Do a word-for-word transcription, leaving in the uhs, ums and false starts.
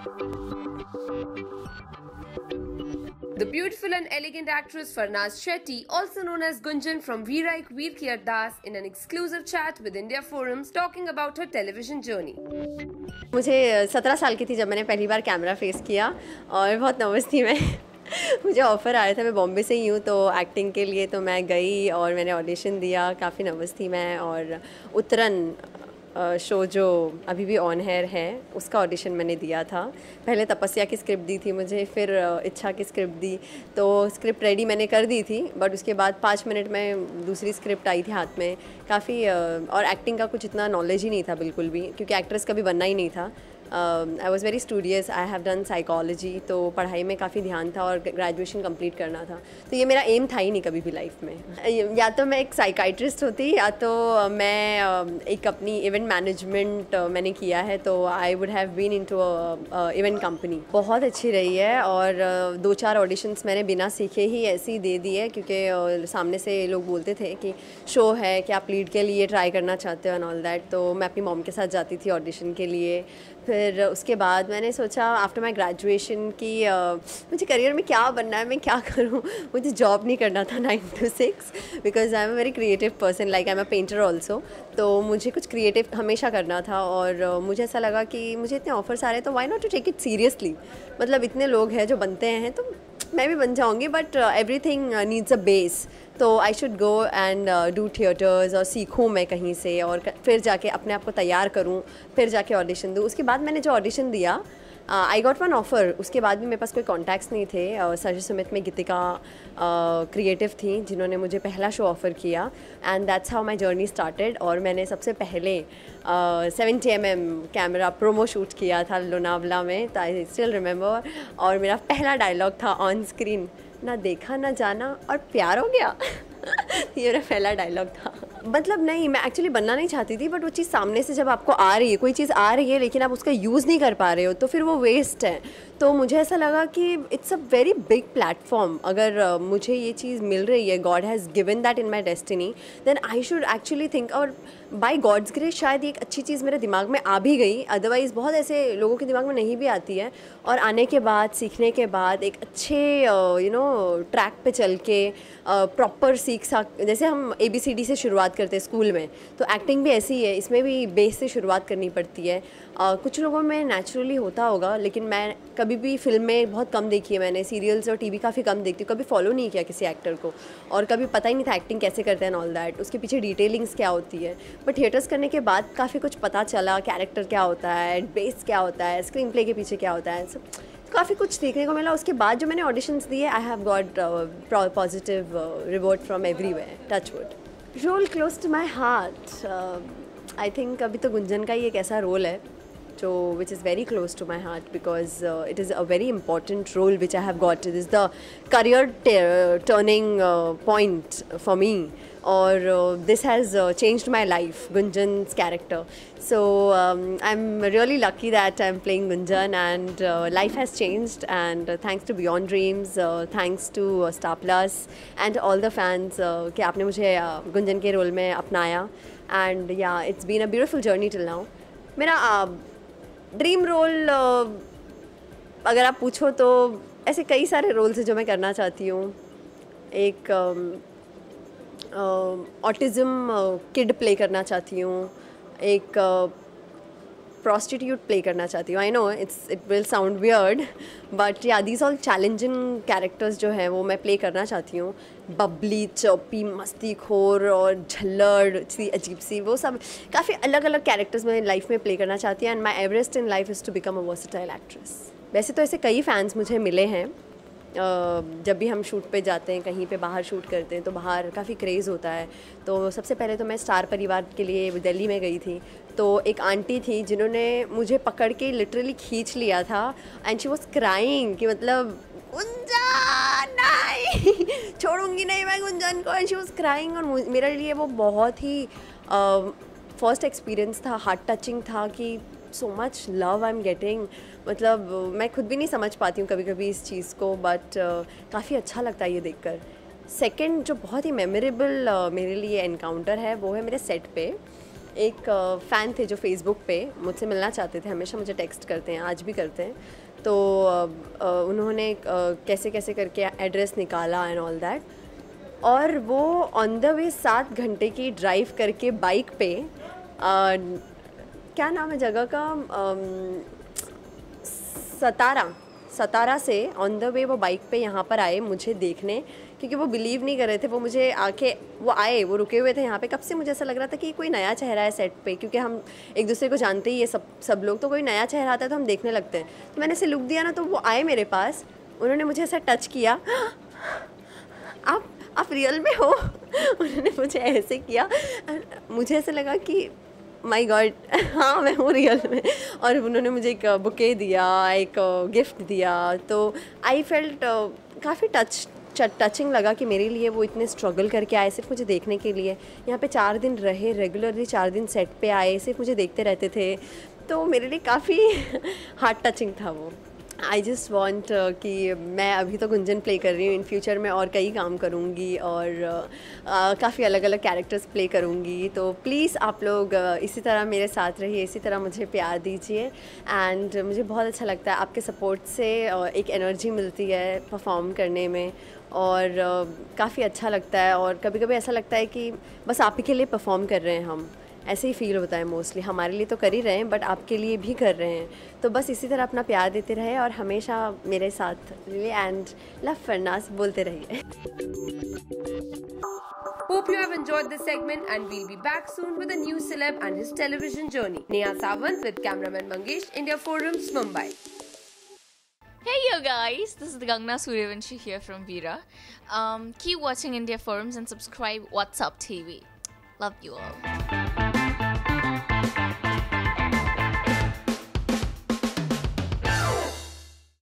The beautiful and elegant actress Farnaz Shetty, also known as Gunjan from Veer Ek Veer Ki Ardaas, in an exclusive chat with India Forums talking about her television journey. मुझे सत्रह साल की थी जब मैंने पहली बार camera face किया और बहुत नर्वस थी मैं मुझे ऑफ़र आया था, मैं बॉम्बे से ही हूँ, तो एक्टिंग के लिए तो मैं गई और मैंने ऑडिशन दिया। काफ़ी नर्वस थी मैं। और उत्तरन शो जो अभी भी ऑन हेयर है उसका ऑडिशन मैंने दिया था। पहले तपस्या की स्क्रिप्ट दी थी मुझे, फिर इच्छा की स्क्रिप्ट दी, तो स्क्रिप्ट रेडी मैंने कर दी थी, बट उसके बाद पाँच मिनट में दूसरी स्क्रिप्ट आई थी हाथ में। काफ़ी और एक्टिंग का कुछ इतना नॉलेज ही नहीं था बिल्कुल भी, क्योंकि एक्ट्रेस कभी बनना ही नहीं था। I was very studious. I have done psychology, तो पढ़ाई में काफ़ी ध्यान था और ग्रेजुएशन कंप्लीट करना था, तो ये मेरा एम था ही नहीं कभी भी लाइफ में। या तो मैं एक साइकाइट्रिस्ट होती, या तो मैं एक अपनी इवेंट मैनेजमेंट मैंने किया है, तो I would have been into a event company. बहुत अच्छी रही है और दो चार ऑडिशंस मैंने बिना सीखे ही ऐसे ही दे दिए, क्योंकि सामने से लोग बोलते थे कि शो है कि आप लीड के लिए ट्राई करना चाहते हो एंड ऑल दैट, तो मैं अपनी मॉम के साथ जाती थी ऑडिशन के लिए। फिर उसके बाद मैंने सोचा आफ्टर माई ग्रेजुएशन कि uh, मुझे करियर में क्या बनना है, मैं क्या करूँ। मुझे जॉब नहीं करना था nine to six, because I am a very creative person, like I am a painter also, तो मुझे कुछ क्रिएटिव हमेशा करना था। और uh, मुझे ऐसा लगा कि मुझे इतने ऑफर्स आ रहे हैं, तो why not to take it seriously. मतलब इतने लोग हैं जो बनते हैं, तो मैं भी बन जाऊँगी, but everything needs a base, तो I should go and do theatres और सीखूँ मैं कहीं से, और फिर जाके अपने आप को तैयार करूँ, फिर जाके ऑडिशन दूँ। उसके बाद मैंने जो ऑडिशन दिया, आई गॉट वन ऑफ़र। उसके बाद भी मेरे पास कोई कॉन्टैक्ट्स नहीं थे। सर्जी सुमित में गीतिका क्रिएटिव uh, थी जिन्होंने मुझे पहला शो ऑफ़र किया, and that's how my journey started. और मैंने सबसे पहले seventy M M camera promo shoot किया था लोनावला में, तो आई स्टिल रिमेंबर। और मेरा पहला डायलॉग था ऑन स्क्रीन, ना देखा ना जाना और प्यार हो गया। ये मेरा पहला डायलॉग था। मतलब नहीं, मैं एक्चुअली बनना नहीं चाहती थी, बट वो चीज़ सामने से जब आपको आ रही है, कोई चीज़ आ रही है लेकिन आप उसका यूज़ नहीं कर पा रहे हो, तो फिर वो वेस्ट है। तो मुझे ऐसा लगा कि it's a very big platform. अगर uh, मुझे ये चीज़ मिल रही है, God has given that in my destiny, then I should actually think. और बाय गॉड्स ग्रेस शायद एक अच्छी चीज़ मेरे दिमाग में आ भी गई, अदरवाइज़ बहुत ऐसे लोगों के दिमाग में नहीं भी आती है। और आने के बाद, सीखने के बाद, एक अच्छे यू नो ट्रैक पे चल के प्रॉपर uh, सीख सक, जैसे हम ए बी सी डी से शुरुआत करते हैं स्कूल में, तो एक्टिंग भी ऐसी है, इसमें भी बेस से शुरुआत करनी पड़ती है। uh, कुछ लोगों में नेचुरली होता होगा, लेकिन मैं कभी भी फिल्में बहुत कम देखी है मैंने, सीरियल्स और टीवी काफ़ी कम देखती हूँ, कभी फॉलो नहीं किया किसी एक्टर को, और कभी पता ही नहीं था एक्टिंग कैसे करते हैं ऑल दैट, उसके पीछे डिटेलिंग्स क्या होती है। बट थिएटर्स करने के बाद काफ़ी कुछ पता चला, कैरेक्टर क्या होता है, बेस क्या होता है, स्क्रीन प्ले के पीछे क्या होता है, सब काफ़ी कुछ सीखने को मिला। उसके बाद जो मैंने ऑडिशंस दिए, I have got positive reward from everywhere, touch wood. Role close to my heart, I think अभी तो गुंजन का ही एक ऐसा रोल है जो which is very close to my heart, because uh, it is a very important role which I have got. It is the career turning uh, point for me, or uh, this has uh, changed my life, Gunjan's character. So um, I'm really lucky that I'm playing Gunjan, and uh, life has changed, and uh, thanks to Beyond Dreams, uh, thanks to uh, Star Plus and all the fans uh, कि आपने मुझे uh, Gunjan के role में अपनाया, and yeah, it's been a beautiful journey till now. मेरा uh, dream role अगर आप पूछो तो ऐसे कई सारे रोल्स हैं जो मैं करना चाहती हूँ। एक ऑटिज़म किड प्ले करना चाहती हूँ, एक प्रॉस्टिट्यूट प्ले करना चाहती हूँ। I know it's it will sound weird, but yeah these all challenging characters जो हैं वो मैं प्ले करना चाहती हूँ। बबली, चौपी, मस्तीखोर और झल्लड़ सी अजीब सी, वो सब काफ़ी अलग अलग कैरेक्टर्स मैं लाइफ में प्ले करना चाहती हूँ। And my Everest in life is to become a versatile actress. वैसे तो ऐसे कई फैंस मुझे मिले हैं, जब भी हम शूट पे जाते हैं, कहीं पे बाहर शूट करते हैं, तो बाहर काफ़ी क्रेज़ होता है। तो सबसे पहले तो मैं स्टार परिवार के लिए दिल्ली में गई थी, तो एक आंटी थी जिन्होंने मुझे पकड़ के लिटरली खींच लिया था, एंड शी वॉज क्राइंग कि मतलब गुंजन नहीं छोड़ूंगी नहीं मैं गुंजन को, एंड शी वॉज क्राइंग। और मेरे लिए वो बहुत ही फर्स्ट एक्सपीरियंस था, हार्ट टचिंग था कि so much love I am getting. मतलब मैं खुद भी नहीं समझ पाती हूँ कभी कभी इस चीज़ को, बट uh, काफ़ी अच्छा लगता है ये देखकर। सेकंड जो बहुत ही मेमोरेबल uh, मेरे लिए एनकाउंटर है वो है मेरे सेट पे। एक फ़ैन थे जो फेसबुक पे मुझसे मिलना चाहते थे, हमेशा मुझे टेक्स्ट करते हैं, आज भी करते हैं। तो उन्होंने कैसे कैसे करके एड्रेस निकाला एंड ऑल दैट, और वो ऑन द वे सात घंटे की ड्राइव करके बाइक पे, आ, क्या नाम है जगह का, सतारा सतारा से ऑन द वे वो बाइक पे यहाँ पर आए मुझे देखने, क्योंकि वो बिलीव नहीं कर रहे थे। वो मुझे आके वो आए, वो रुके हुए थे यहाँ पे, कब से मुझे ऐसा लग रहा था कि कोई नया चेहरा है सेट पे, क्योंकि हम एक दूसरे को जानते ही है सब सब लोग, तो कोई नया चेहरा आता है तो हम देखने लगते हैं। तो मैंने ऐसे लुक दिया ना, तो वो आए मेरे पास, उन्होंने मुझे ऐसा टच किया, आप आप रियल में हो। उन्होंने मुझे ऐसे किया, मुझे ऐसा लगा कि माय गॉड, हाँ मैं हूँ रियल में। और उन्होंने मुझे एक बुके दिया, एक गिफ्ट दिया, तो आई फेल्ट काफ़ी टच टचिंग लगा कि मेरे लिए वो इतने स्ट्रगल करके आए सिर्फ मुझे देखने के लिए। यहाँ पे चार दिन रहे, रेगुलरली चार दिन सेट पे आए, सिर्फ मुझे देखते रहते थे, तो मेरे लिए काफ़ी हार्ट टचिंग था वो। आई जस्ट वॉन्ट कि मैं अभी तो गुंजन प्ले कर रही हूँ, इन फ्यूचर में और कई काम करूँगी और uh, काफ़ी अलग अलग कैरेक्टर्स प्ले करूँगी। तो प्लीज़ आप लोग uh, इसी तरह मेरे साथ रहिए, इसी तरह मुझे प्यार दीजिए। एंड मुझे बहुत अच्छा लगता है, आपके सपोर्ट से uh, एक एनर्जी मिलती है परफॉर्म करने में, और uh, काफ़ी अच्छा लगता है। और कभी कभी ऐसा लगता है कि बस आप ही के लिए परफॉर्म कर रहे हैं हम, ऐसे ही फील होता है मोस्टली। हमारे लिए तो कर ही रहे हैं, बट आपके लिए भी कर रहे हैं। तो बस इसी तरह अपना प्यार देते रहे और हमेशा मेरे साथ रहिए, एंड लव फरनाज बोलते रहिए। Hope you have enjoyed this segment, and we'll be back soon with a new celeb and his television journey. Neha Sawant with cameraman Mangesh, India Forums, Mumbai. Hey you guys, this is the Gangna Suryavanshi here from Veera. Um, keep watching India Forums and subscribe What's Up T V. Love you all.